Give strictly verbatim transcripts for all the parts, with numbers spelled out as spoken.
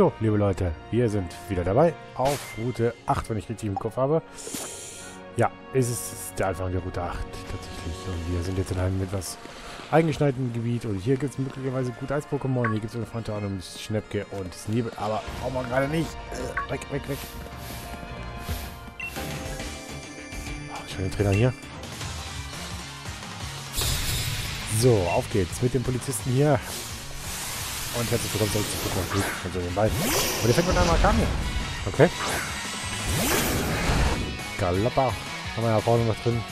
So, liebe Leute, wir sind wieder dabei auf Route acht, wenn ich richtig im Kopf habe. Ja, es ist der Anfang der Route acht tatsächlich. Und wir sind jetzt in einem etwas eingeschneiten Gebiet. Und hier gibt es möglicherweise gut Eis-Pokémon. Hier gibt es unter anderem Schnäppke und Snebel. Aber brauchen wir gerade nicht. Äh, weg, weg, weg. Oh, schöner Trainer hier. So, auf geht's mit dem Polizisten hier. Und herzlich willkommen zurück zu Pokémon und so nebenbei. Und der fängt mit einer Karte. Okay. Galoppa. Haben wir ja vorne noch drin.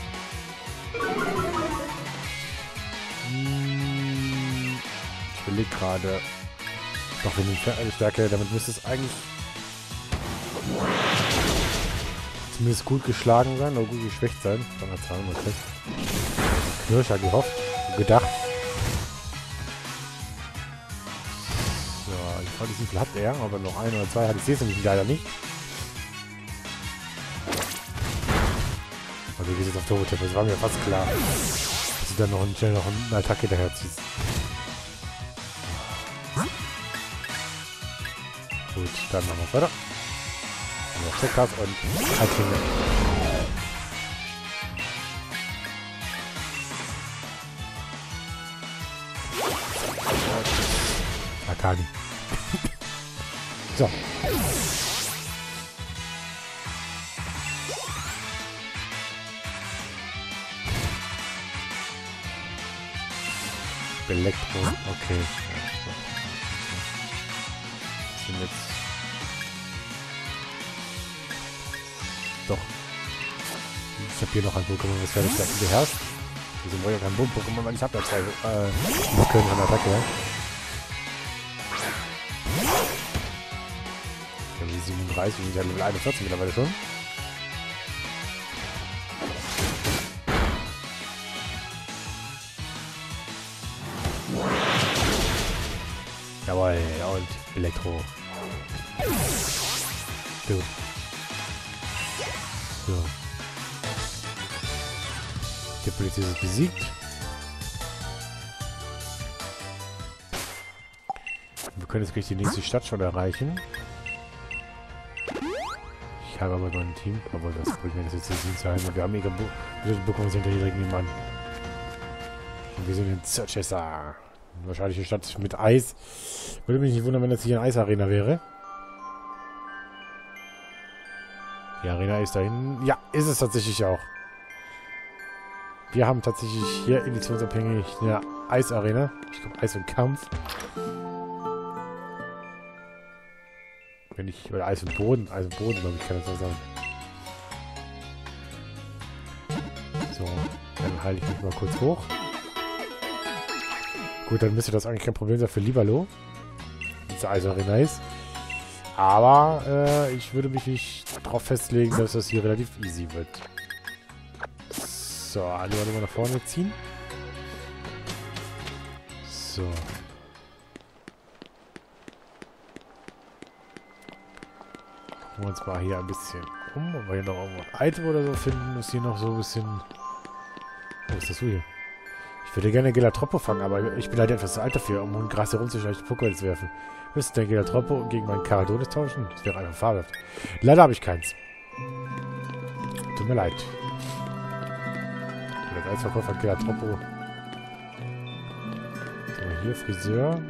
Ich überlege gerade. Doch, wenn die Stärke, damit müsste es eigentlich zumindest gut geschlagen sein oder gut geschwächt sein. Dann hat es halt immer Knirscher gehofft. Gedacht. Ich weiß nicht, wie viel hat er, aber noch ein oder zwei hat. Ich sehe es nämlich leider nicht. Also, wie geht es auf Turbo-Tipp? Das war mir fast klar, dass du dann noch, schnell noch eine Attacke daher ziehst. Gut, dann machen wir weiter. Dann noch Checkcard und halt hin. Akagi. So. Elektro. Okay. Was sind jetzt? Doch. Ich habe hier noch ein Pokémon, was werde ich da beherrscht. Wieso brauche ich ja kein Boom-Pokémon, weil ich habe ja zwei äh, können von der Attacke. siebenunddreißig, wir sind ja Level einundvierzig mittlerweile schon. Jawohl, und Elektro. Gut. So. Der Polizist ist besiegt. Wir können jetzt gleich die nächste Stadt schon erreichen. Ich habe aber noch ein Team, aber das bringt mir das jetzt nicht sein. Wir haben mega Pokémon Center hier direkt nebenan. Und wir sind in Circhester. Wahrscheinlich eine Stadt mit Eis. Würde mich nicht wundern, wenn das hier eine Eisarena wäre. Die Arena ist da hinten. Ja, ist es tatsächlich auch. Wir haben tatsächlich hier editionsabhängig eine Eisarena. Ich glaube, Eis und Kampf. Wenn ich, oder Eis und Boden, Eis und Boden, glaube ich, kann das so sein. So, dann halte ich mich mal kurz hoch. Gut, dann müsste das eigentlich kein Problem sein für Libalo. Diese Eisarena ist. Aber äh, ich würde mich nicht darauf festlegen, dass das hier relativ easy wird. So, alle mal nach vorne ziehen. So. Wir uns mal hier ein bisschen um, ob wir hier noch irgendwo ein Item oder so finden, ist hier noch so ein bisschen... Was ist das so hier? Ich würde gerne Gelatroppo fangen, aber ich bin halt etwas zu alt dafür, um ein Gras herumzuschleichen und Pokémon zu werfen. Müsste der Gelatroppo gegen meinen Caradonis tauschen? Das wäre einfach fabelhaft. Leider habe ich keins. Tut mir leid. Der Eisverkäufer hat Gelatroppo. So, hier Friseur.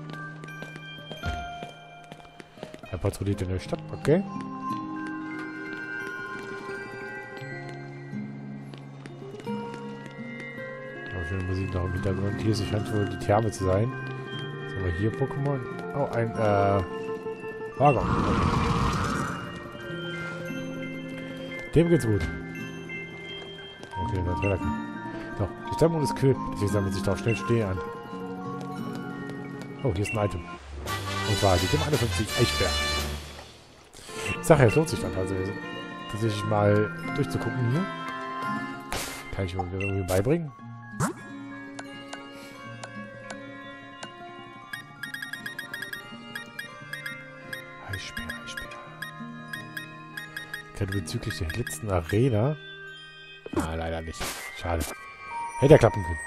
Er patrouilliert in der Stadt, okay. Aber schöne Musik noch im Hintergrund. Hier scheint wohl die Therme zu sein. Was haben wir hier Pokémon? Oh, ein, äh, Wagon. Dem geht's gut. Okay, das wäre Doch, die Stimmung ist kühl, deswegen sammelt sich da auch schnell Schnee an. Oh, hier ist ein Item. Und zwar die Tim einundfünfzig Eisbär. Ich sage ja, es lohnt sich dann also tatsächlich mal durchzugucken hier. Kann ich mir irgendwie beibringen. Eisbär, Eisbär. Ich kann bezüglich der letzten Arena. Ah, leider nicht. Schade. Hätte ja klappen können.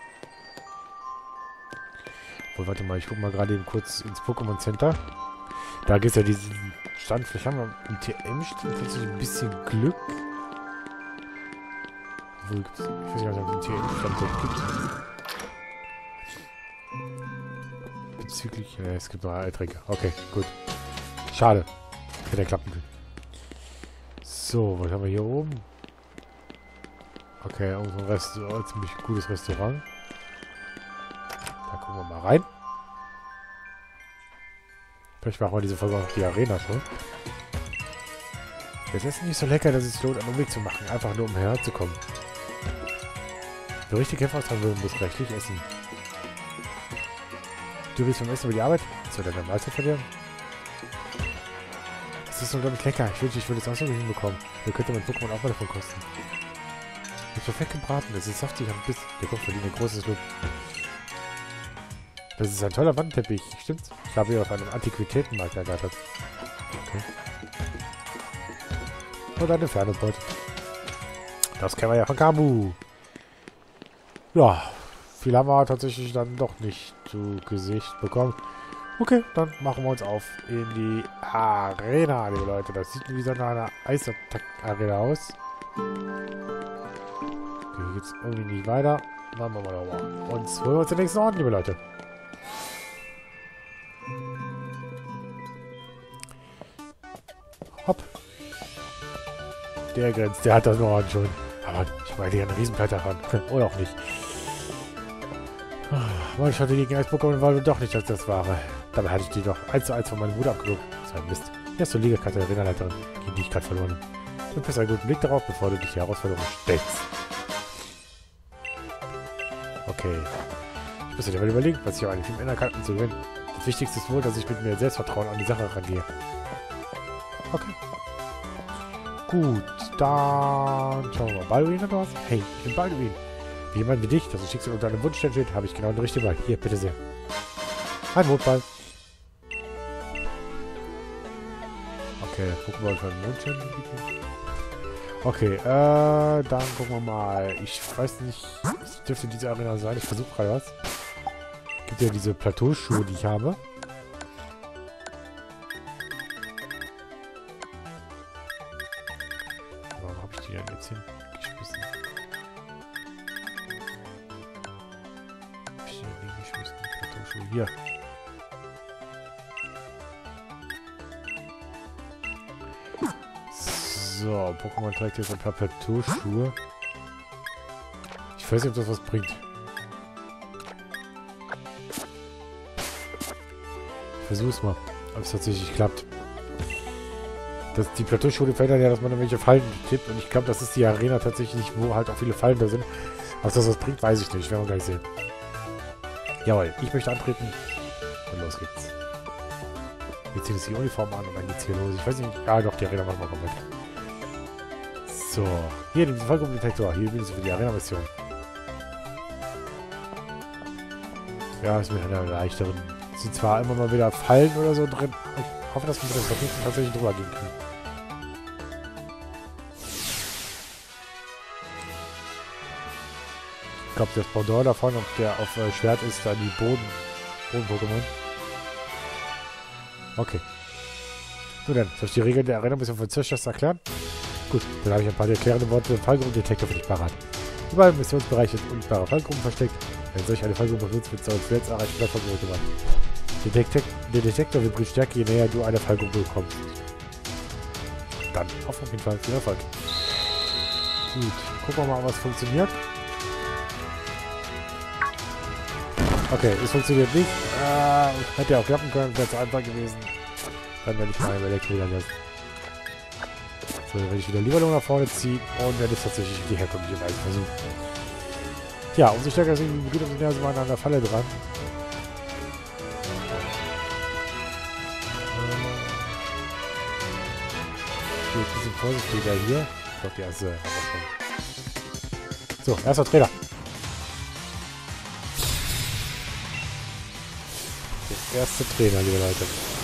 Obwohl, warte mal, ich guck mal gerade eben kurz ins Pokémon Center. Da gibt es ja diesen Stand. Vielleicht haben wir im T M-Stand plötzlich ein bisschen Glück. Wo gibt's, ich weiß nicht, ob es einen T M-Stand gibt. Bezüglich... Ja, es gibt noch Altränke. Okay, gut. Schade. Hätte klappen können. So, was haben wir hier oben? Okay, irgendwo ein Restaurant, ziemlich gutes Restaurant. Da gucken wir mal rein. Vielleicht machen wir diese Folge auch die Arena schon. Das ist nicht so lecker, dass es sich lohnt, einen Umweg zu machen. Einfach nur, um herzukommen. Wer richtig Kämpfer austragen will, muss rechtlich essen. Du willst beim Essen über die Arbeit? Soll deine Mahlzeit verlieren? Das ist unglaublich lecker. Ich wünschte, ich würde es auch so hinbekommen. Wer könnte mein Pokémon auch mal davon kosten? Ist perfekt gebraten. Es ist saftig am Biss. Der Kopf verdient ein großes Lob. Das ist ein toller Wandteppich. Stimmt's? Ich habe ihn auf einem Antiquitätenmarkt ergattert. Okay. Und eine Fernebot. Das kennen wir ja von Kamu. Ja, viel haben wir tatsächlich dann doch nicht zu Gesicht bekommen. Okay, dann machen wir uns auf in die Arena, liebe Leute. Das sieht wie so eine Eisattack-Arena aus. Okay, hier geht's irgendwie nicht weiter. Machen wir mal da oben. Und holen wir uns den nächsten Ort, liebe Leute. Hopp. Der grenzt, der hat das Norden schon. Aber ich meine hier einen Riesenplatte ran. Oder auch nicht. Meine Strategie gegen Eis-Pokémon war doch nicht, dass das wahre. Dabei hatte ich die doch eins zu eins von meinem Bruder abgeguckt. Das war ein Mist. Hier hast du Liga Katharina-Leiterin, gegen die ich gerade verloren habe. Du hast einen guten Blick darauf, bevor du dich die Herausforderung stellst. Okay. Ich muss dir mal überlegen, was ich auch eigentlich Team ändern kann, um zu gewinnen. Das Wichtigste ist wohl, dass ich mit mir Selbstvertrauen an die Sache rangehe. Okay. Gut, dann schauen wir mal. Balduin oder was? Hey, ich bin Balduin. Wie jemand wie dich, das das Schicksal unter einem Wunschstern steht, habe ich genau den richtigen Ball. Hier, bitte sehr. Ein Mondball. Okay, Pokémon von Mondstern. Okay, äh, dann gucken wir mal. Ich weiß nicht, es dürfte diese Arena sein. Ich versuche gerade was. Es gibt ja diese Plateauschuhe, die ich habe. Warum habe ich die denn jetzt hingeschmissen? Hab ich die denn hingeschmissen? Die Plateauschuhe hier. So, Pokémon trägt jetzt ein paar Plateauschuhe. Ich weiß nicht, ob das was bringt. Ich versuch's mal, ob es tatsächlich klappt. Das, die Plateauschuhe verändern ja, dass man irgendwelche Fallen tippt. Und ich glaube, das ist die Arena tatsächlich, wo halt auch viele Fallen da sind. Ob das was bringt, weiß ich nicht. Werden wir gleich sehen. Jawohl, ich möchte antreten. Und los geht's. Wir ziehen jetzt die Uniform an und dann geht's hier los. Ich weiß nicht. Ja, doch, die Arena machen wir komplett. So, hier den Vollkommendetektor. Hier bin ich für die Arena-Mission. Ja, ist mit einer leichteren. Sind zwar immer mal wieder Fallen oder so drin. Ich hoffe, dass wir mit den Verknüpfungen tatsächlich drüber gehen können. Ich glaube, das Pendant davon, ob der auf äh, Schwert ist, dann die Boden. Boden-Pokémon. Okay. Nun dann, soll ich die Regeln der Arena ein bisschen von Zirschers erklären? Gut, dann habe ich ein paar erklärende Worte im Fallgruppendetektor für dich parat. Überall im Missionsbereich sind unklare Fallgruppen versteckt. Wenn solch eine Fallgruppe benutzt, wird es selbst erreicht Fallgruppe gemacht. Der, Detek der Detektor vibriert stärker, je näher du einer Fallgruppe kommst. Dann auf jeden Fall viel Erfolg. Gut, gucken wir mal, was funktioniert. Okay, es funktioniert nicht. Äh, hätte ja auch klappen können, wäre zu einfach gewesen. Dann werde ich mal im Elektro wieder lassen. So, dann werde ich wieder Lieberlohn nach vorne ziehen und werde es tatsächlich die herkömmliche Weise versuchen. Ja, umso stärker sind die Begründungen, umso näher sind wir an der Falle dran. Ich bin jetzt ein bisschen vorsichtiger hier. Ich glaube, die erste haben wir schon. So, erster Trainer. Der erste Trainer, liebe Leute.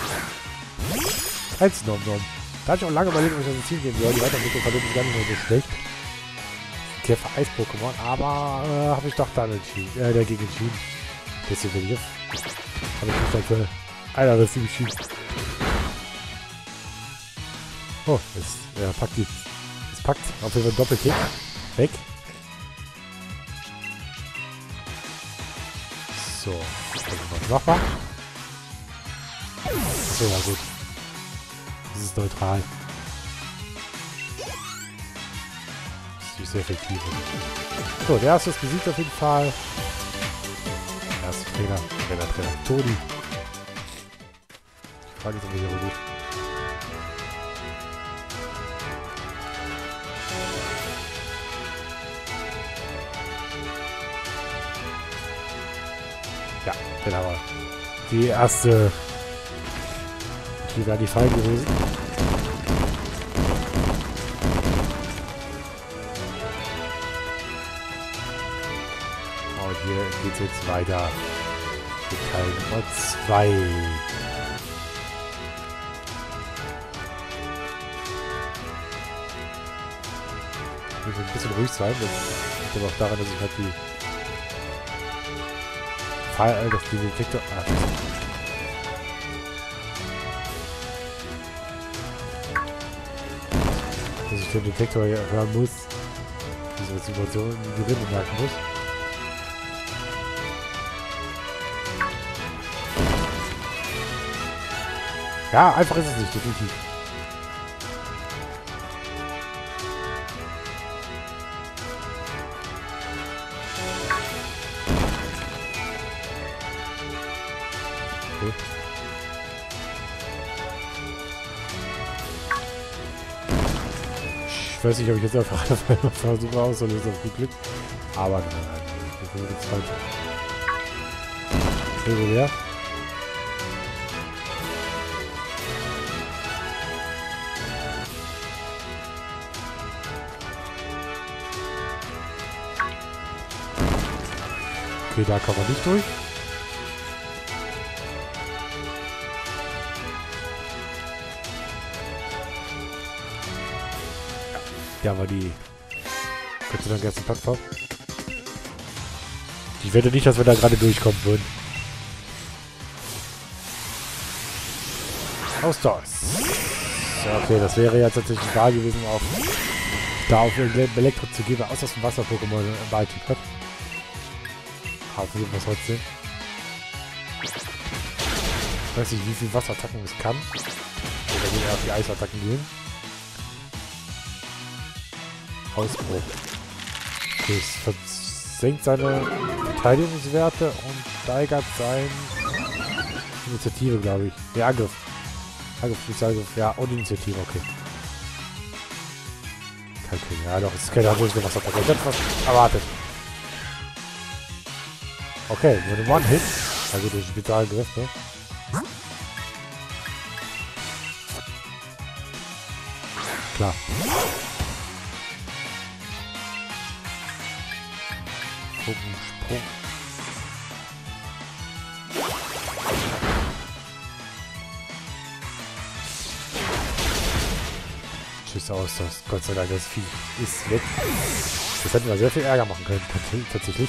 eins Nom Nom. Da habe ich auch lange überlegt, ob ich das Ziel gehen soll. Die Weiterentwicklung war wirklich gar nicht mehr so schlecht. Käfer-Eis-Pokémon, aber äh, habe ich doch dann entschieden, äh, dagegen entschieden. Bisschen Begriff. Habe ich mich dann für ein aggressives Schießen. Oh, es, er packt die... Es packt auf jeden Fall Doppelkick. Weg. So. Was machbar? Achso, ja gut. Das ist neutral. Das ist sehr effektiv. So, der erste ist besiegt auf jeden Fall. Der erste Trainer. Trainer, Trainer. Toni. Die Frage ist, ob wir hier gut. Ja, den haben wir. Die erste. Die wäre die Fall gewesen. Und hier geht es jetzt weiter. Mit Teil Nummer zwei. Ich muss ein bisschen ruhig sein. Das liegt aber auch daran, dass ich halt die Fall, dass die Detektor. Ah, dass ich den Detektor hören muss. Diese Situation in die Rinde merken muss. Ja, einfach ist es nicht, definitiv. Okay. Ich weiß nicht, ob ich jetzt einfach versuche auszulösen auf gut Glück. Aber nein, nein, ich bin jetzt falsch. Okay, wer? Okay, da kann man nicht durch. Ja, war die Gott sei Dank erste Plattform. Ich wette nicht, dass wir da gerade durchkommen würden. Ausdauers. Ja, okay, das wäre ja tatsächlich da gewesen, auf da auf Elektro zu gehen, aus dem Wasser-Pokémon Balltyp hat. Aber versuchen wir es trotzdem. Ich weiß nicht, wie viel Wasserattacken es kann. Oder will er auf die Eisattacken gehen? Ausbruch. Okay, es versenkt seine Verteidigungswerte und steigert seine Initiative, glaube ich. Ja, Angriff. Angriff, Spezialangriff. Ja, und Initiative, okay. Kein Krieg. Ja, doch, es ist keine andere Wasserattacke. Ich hätte was erwartet. Okay, nur ein One-Hit. Also durch Spezialangriff, ne? Klar. Sprung, Sprung. Tschüss aus, das Gott sei Dank, das Vieh ist weg. Das hätten wir sehr viel Ärger machen können, tatsächlich.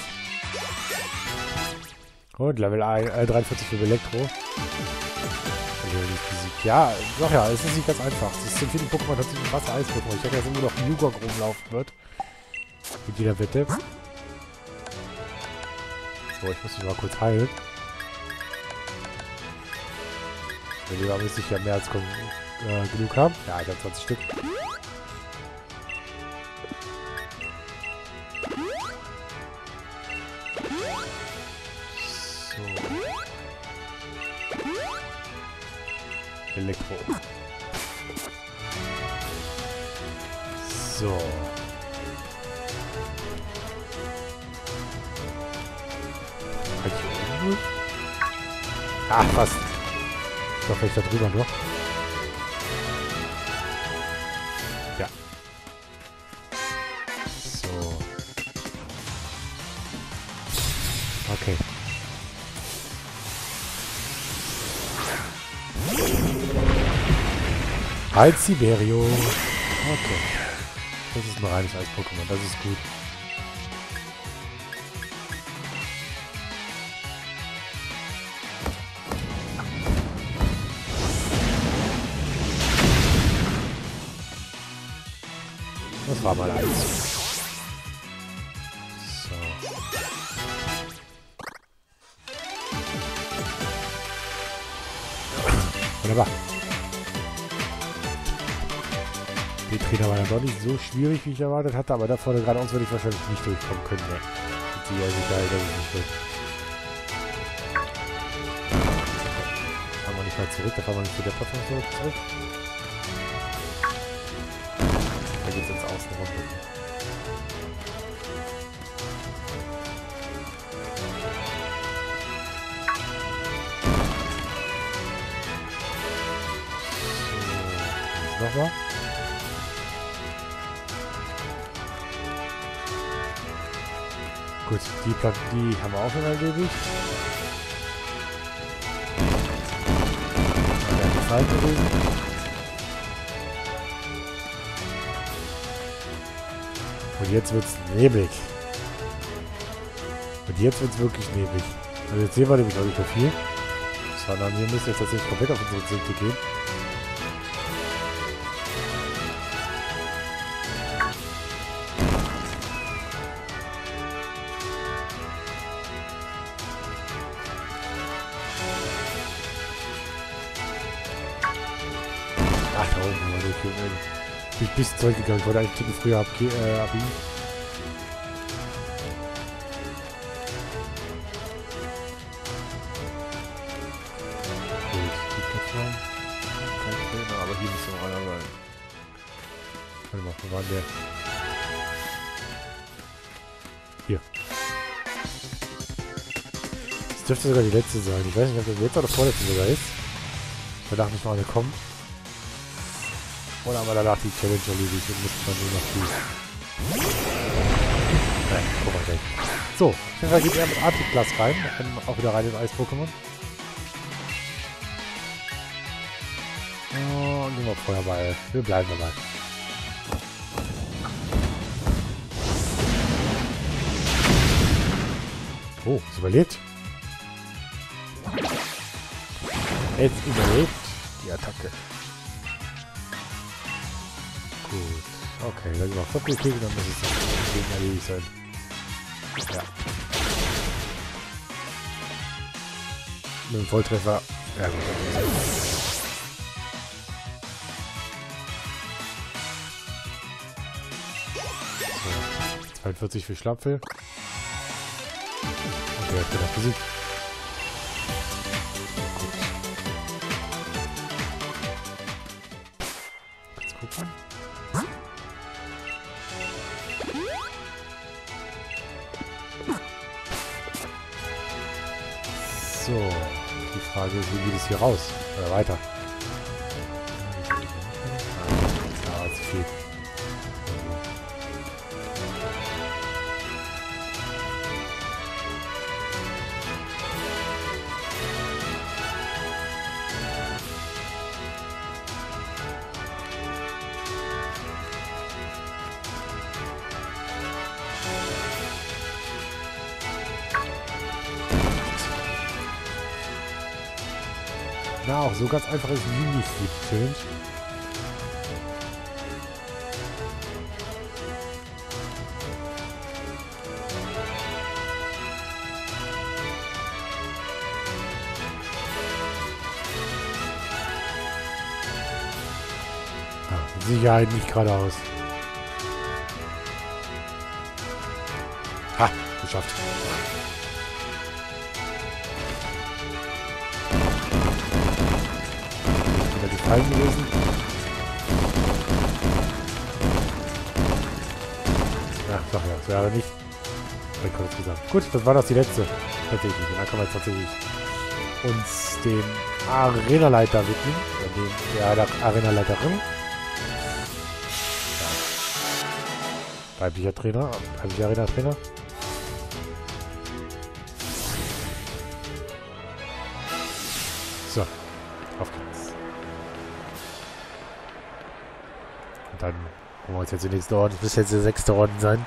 Und Level dreiundvierzig für Elektro. Ja, doch ja, es ist nicht ganz einfach. Es sind viele Pokémon tatsächlich Wasser-Eis-Pokémon. Ich denke, dass immer noch ein Yugok rumlaufen wird. Mit jeder Wette. So, ich muss mich mal kurz heilen. Wenn die müsste ich ja mehr als äh, genug haben. Ja, ich habe zwanzig Stück. Elektro. So. Ah, fast. Ich hoffe, ich da drüber noch. Ja. So. Okay. Halt Siberio. Okay. Das ist ein reines Eis-Pokémon. Das ist gut. Das war mal eins. So. Wunderbar. Die Trainer waren dann doch nicht so schwierig, wie ich erwartet hatte, aber da vorne geradeaus würde ich wahrscheinlich nicht durchkommen können. Ne. Mit die Sicherheit, dass ich nicht will. Fahren wir nicht mal zurück, da fahren wir nicht zu der Plattform zurück. Da geht es ins Außenraum. So, nochmal. Gut, die Platte, die haben wir auch schon erledigt. Das wäre die Zeit gewesen. Und jetzt wird es neblig. Und jetzt wird es wirklich neblig. Also jetzt sehen wir nämlich noch nicht so viel. Sondern wir müssen jetzt tatsächlich komplett auf unsere Zehnte gehen. Ach, da oben war durch. Ich bin ein bisschen zurückgegangen. Ich wollte eigentlich ein Ticken früher ab, äh, abbiegen. Gut, die Plattform. Kein Trainer, aber hier müssen wir noch einer sein. Warte mal, wo war der? Hier. Das dürfte sogar die letzte sein. Ich weiß nicht, ob das letzte oder vorletzte sogar ist. Danach müssen wir alle kommen. Oder haben wir danach die Challenge erledigt und müssen dann nur noch die... Nein, guck mal gleich. So, auf jeden Fall geht er mit Arctic-Class rein. Ähm, auch wieder rein in Eis-Pokémon. Und nehmen wir Feuerball. Wir bleiben dabei. Oh, es überlebt. Es überlebt die Attacke. Gut. Okay, wenn wir auf Doppel kriegen, dann muss es dann gegen erledigt sein. Ja. Mit dem Volltreffer. Ja gut. So. zweiundvierzig für Schlapfel. Und der hat das besiegt. Gut. Jetzt gucken. So, die Frage ist, wie geht es hier raus? Oder weiter? Ja, zu viel. Na, auch so ganz einfach ist Mini-Flip-Challenge. Ah, mit Sicherheit nicht geradeaus. Ha, geschafft. Fallen gewesen. Ja, sag ja, das wäre nicht. Rekord gesagt. Gut, das war das die letzte. Tatsächlich. Und dann können wir jetzt tatsächlich uns dem Arenaleiter widmen. Oder dem, ja, der Arenaleiterin. Ja. Weiblicher Trainer, weiblicher Arena-Trainer. So, auf geht's. Und dann holen wir uns jetzt den nächsten Orden. Das müsste jetzt der sechste Orden sein.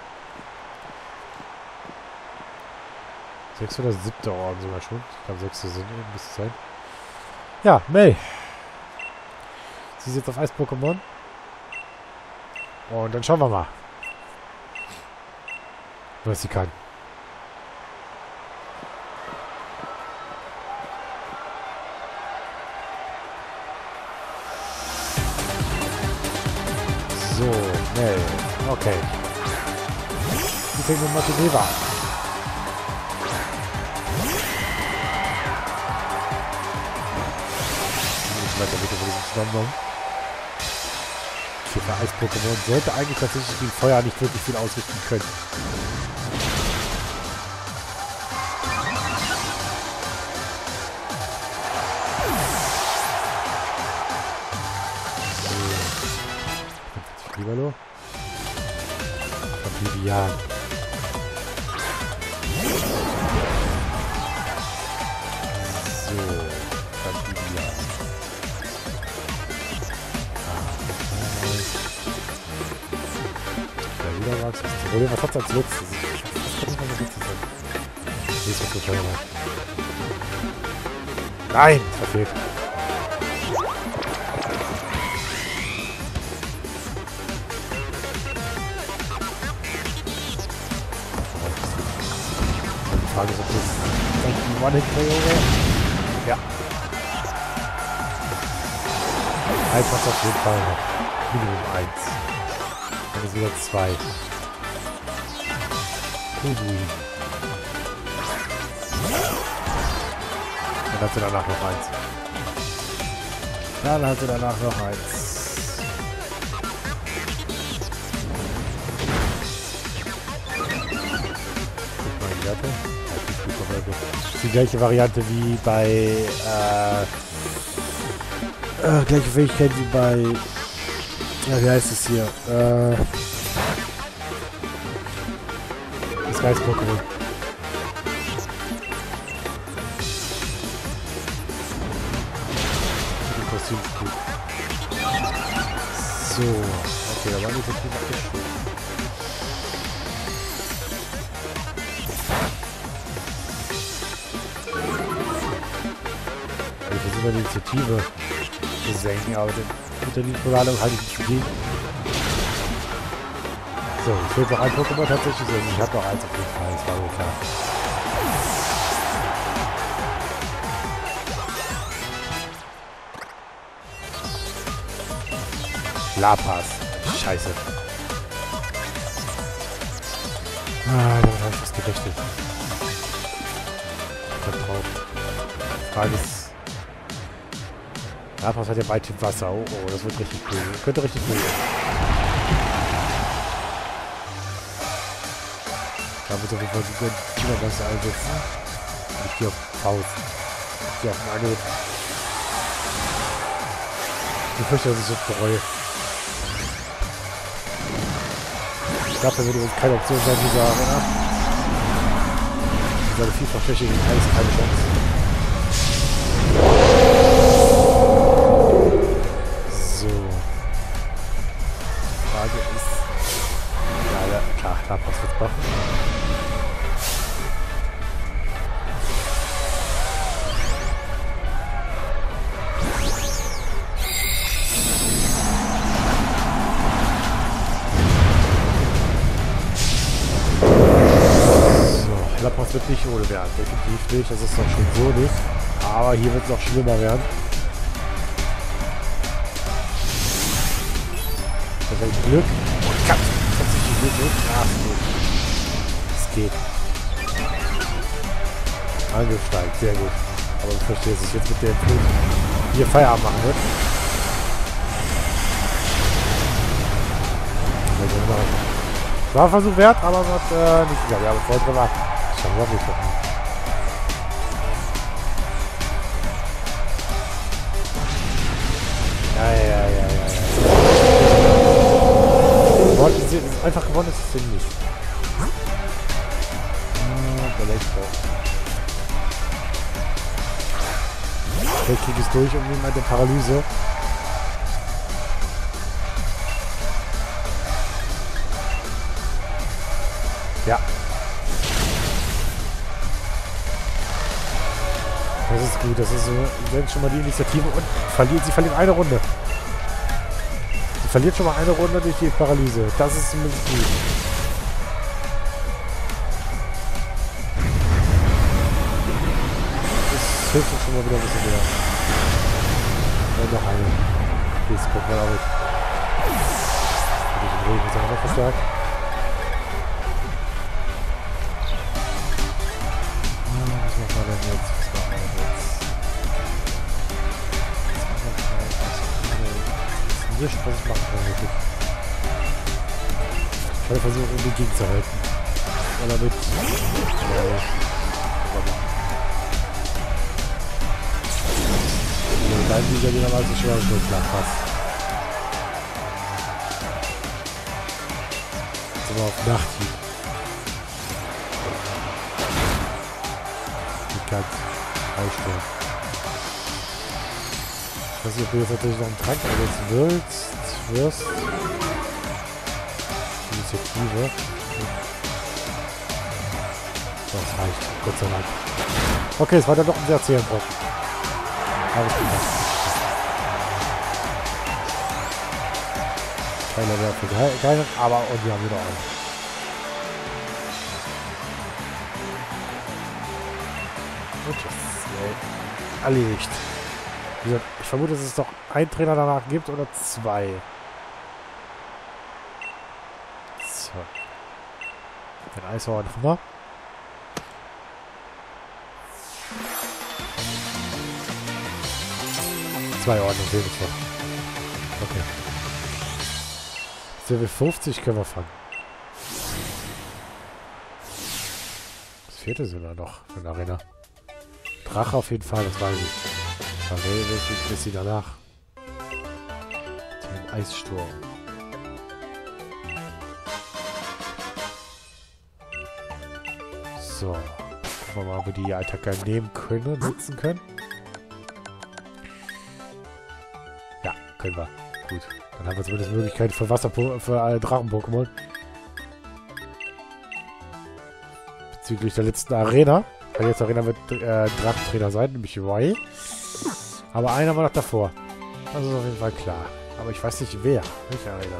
Sechste oder siebte Orden sogar schon. Ich glaube, sechste sind müsste es sein. Ja, Mel. Sie ist jetzt auf Eis-Pokémon. Und dann schauen wir mal, was sie kann. So, schnell. Okay. Die fängt mit Martineva an. Weiter bitte von diesem Zusammenhang. Käfer Eis-Pokémon sollte eigentlich tatsächlich gegen Feuer nicht wirklich viel ausrichten können. So. Libero. Fabian. So. Fabian. Das Problem, was hat es als letztes? Das kann nicht mal so witzig sein. Hier ist was so teuer. Nein! Verfehlt. Die Frage ist, ob das ein One-Hit-K O wäre. Ja. Eins macht auf jeden Fall noch. Minimum eins. Dann ist wieder zwei. Kubui. Dann hat sie danach noch eins. Dann hat sie danach noch eins. Guck mal die Werte. Das ist die gleiche Variante wie bei äh, äh, gleiche Fähigkeit wie bei ja, wie heißt es hier? Äh das Geist-Pokémon. Die Kostüm ist gut. So, okay, da war die Kostüm abgeschlossen. Ich versuche die Initiative zu senken, aber mit der Liedbeladung halte ich nicht dagegen. So, es fehlt noch ein Pokémon tatsächlich. Also ich habe noch eins auf jeden Fall, das war wohl klar. Lapas. Scheiße. Ah, damit habe ich was gerechnet. Da drauf. Die Frage ist... Lapas hat ja bei Typ Wasser. Oh, oh, das wird richtig cool. Das könnte richtig cool werden. Da wird auf jeden Fall die Übergasse einsetzen. Und ich gehe auf Faust. Ich gehe auf Nagel. Ich fürchte, dass ich das bereue. Ich glaube, da würde uns keine Option sein, dieser Arena. Seine Vielfachfläche gegen Eis keine Chance. So. Frage ist... Ja, ja, klar, klar, passt jetzt machen. Lapas wird nicht ohne werden, definitiv nicht, das ist doch schon so nicht. Aber hier wird es noch schlimmer werden. Das ist Glück. Und kann tatsächlich Glück. Ja, es geht. Es geht. Angriff steigt, sehr gut. Aber ich verstehe, dass ich jetzt mit der Empfehlung hier Feierabend machen wird. War ein Versuch wert, aber es hat äh, nicht gesagt. Ja, bevor es gemacht. Schon war nicht doch. Ja, ja, ja, ja, ja. Gewonnen ist es, einfach gewonnen ist es nicht. Ah, vielleicht auch. Der Krieg ist durch und niemand der Paralyse. Ja. Das ist gut, das ist so, wenn schon mal die Initiative und verliert, sie verliert eine Runde. Sie verliert schon mal eine Runde durch die Paralyse. Das ist zumindest gut. Das hilft uns schon mal wieder ein bisschen mehr. Und noch eine. Jetzt gucken wir, ob ich... Den Regen ist auch noch verstärkt. Was machen wir denn jetzt? Was machen wir jetzt? Nicht, was ich machen kann, wirklich. Ich werde versuchen, um die Gegend zu halten. Oder mit... Ja, die beiden Liga gehen aber also schwer schon klar, fast. Jetzt sind wir auf Nachthieb. Die kann einstellen. Ich weiß nicht, ob du jetzt natürlich noch einen Trank einsetzen willst. Wirst. Initiative. Das reicht. Gott sei Dank. Okay, es war dann doch ein sehr zäher Brocken. Habe ich gemacht. Keiner mehr für keinen, aber und wir haben wieder einen. Und jetzt erledigt. Wie gesagt, ich vermute, dass es doch einen Trainer danach gibt oder zwei. So. Den Eishauer noch mal. Zwei Ordnung, sehen wir noch. Okay. Level fünfzig können wir fangen. Das vierte sind wir noch von der Arena. Drache auf jeden Fall, das weiß ich. Aber welche ist sie danach? Den Eissturm. So. Gucken wir mal, ob wir die Attacke nehmen können, nutzen können. Ja, können wir. Gut. Dann haben wir zumindest Möglichkeit für Wasser für alle Drachen-Pokémon. Bezüglich der letzten Arena. Weil jetzt Arena wird äh, Drachentrainer sein, nämlich Y. Aber einer war noch davor. Das ist auf jeden Fall klar. Aber ich weiß nicht wer. Welche Arena?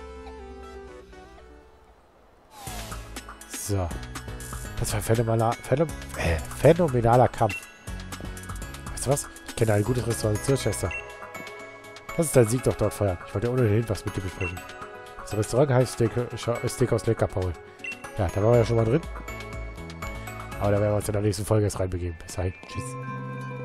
So. Das war ein phänomenaler, phänom äh, phänomenaler Kampf. Weißt du was? Ich kenne ein gutes Restaurant in Chichester. Das ist dein Sieg doch dort feiern. Ich wollte ja ohnehin was mit dir besprechen. Das Restaurant heißt Steak, Steakhouse Lecker Paul. Ja, da waren wir ja schon mal drin. Aber da werden wir uns in der nächsten Folge jetzt reinbegeben. Bis dahin. Tschüss.